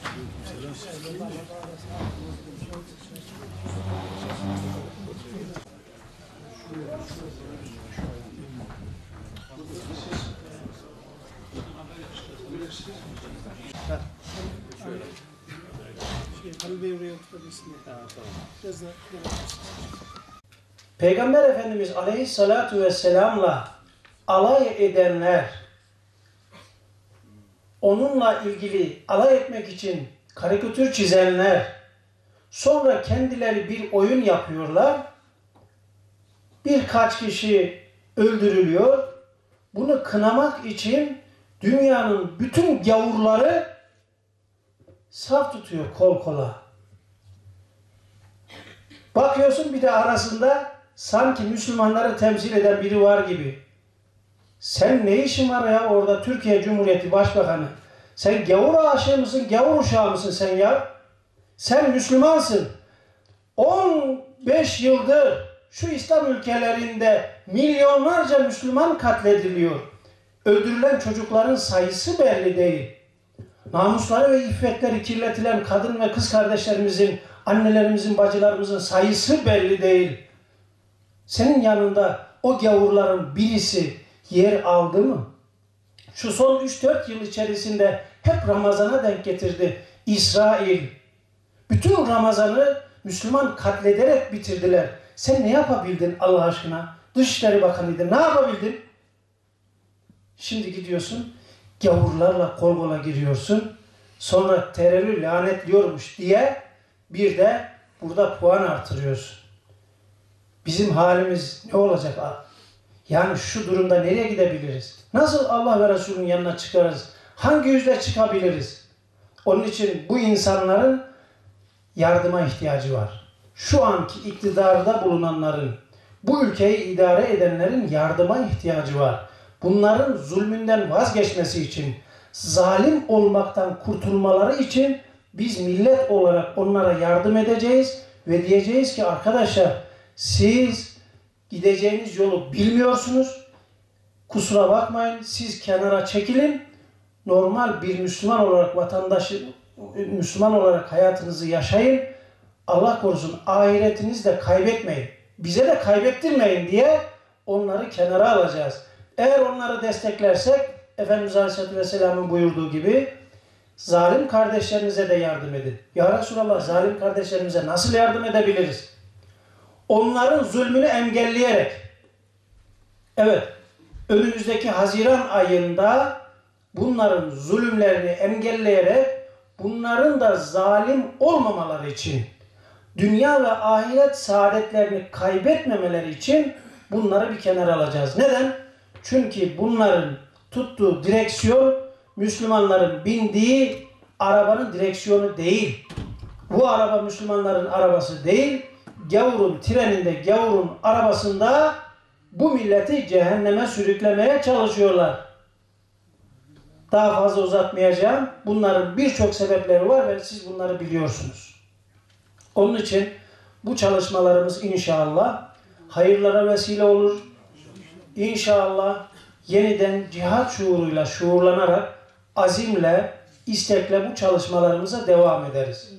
Peygamber Efendimiz Aleyhissalatu vesselam'la alay edenler, onunla ilgili alay etmek için karikatür çizenler, sonra kendileri bir oyun yapıyorlar, birkaç kişi öldürülüyor. Bunu kınamak için dünyanın bütün gavurları saf tutuyor kol kola. Bakıyorsun bir de arasında sanki Müslümanları temsil eden biri var gibi. Sen ne işin var ya orada Türkiye Cumhuriyeti Başbakanı? Sen gavur aşığı mısın, gavur uşağı mısın sen ya? Sen Müslümansın. 15 yıldır şu İslam ülkelerinde milyonlarca Müslüman katlediliyor. Öldürülen çocukların sayısı belli değil. Namusları ve iffetleri kirletilen kadın ve kız kardeşlerimizin, annelerimizin, bacılarımızın sayısı belli değil. Senin yanında o gavurların birisi yer aldı mı? Şu son 3-4 yıl içerisinde hep Ramazan'a denk getirdi İsrail. Bütün Ramazan'ı Müslüman katlederek bitirdiler. Sen ne yapabildin Allah aşkına? Dışişleri Bakanı'ydın. Ne yapabildin? Şimdi gidiyorsun, gavurlarla kol kola giriyorsun. Sonra terörü lanetliyormuş diye bir de burada puan artırıyorsun. Bizim halimiz ne olacak? Yani şu durumda nereye gidebiliriz? Nasıl Allah ve Resulünün yanına çıkarız? Hangi yüzle çıkabiliriz? Onun için bu insanların yardıma ihtiyacı var. Şu anki iktidarda bulunanların, bu ülkeyi idare edenlerin yardıma ihtiyacı var. Bunların zulmünden vazgeçmesi için, zalim olmaktan kurtulmaları için biz millet olarak onlara yardım edeceğiz ve diyeceğiz ki arkadaşlar siz gideceğiniz yolu bilmiyorsunuz. Kusura bakmayın, siz kenara çekilin. Normal bir Müslüman olarak Müslüman olarak hayatınızı yaşayın. Allah korusun ahiretinizi de kaybetmeyin. Bize de kaybettirmeyin diye onları kenara alacağız. Eğer onları desteklersek Efendimiz Aleyhisselatü Vesselam'ın buyurduğu gibi zalim kardeşlerinize de yardım edin. Ya Resulallah, zalim kardeşlerimize nasıl yardım edebiliriz? Onların zulmünü engelleyerek, evet, önümüzdeki Haziran ayında bunların zulümlerini engelleyerek bunların da zalim olmamaları için, dünya ve ahiret saadetlerini kaybetmemeleri için bunları bir kenara alacağız. Neden? Çünkü bunların tuttuğu direksiyon Müslümanların bindiği arabanın direksiyonu değil. Bu araba Müslümanların arabası değil. Gavurun treninde, gavurun arabasında bu milleti cehenneme sürüklemeye çalışıyorlar. Daha fazla uzatmayacağım. Bunların birçok sebepleri var ve siz bunları biliyorsunuz. Onun için bu çalışmalarımız inşallah hayırlara vesile olur. İnşallah yeniden cihat şuuruyla şuurlanarak azimle, istekle bu çalışmalarımıza devam ederiz.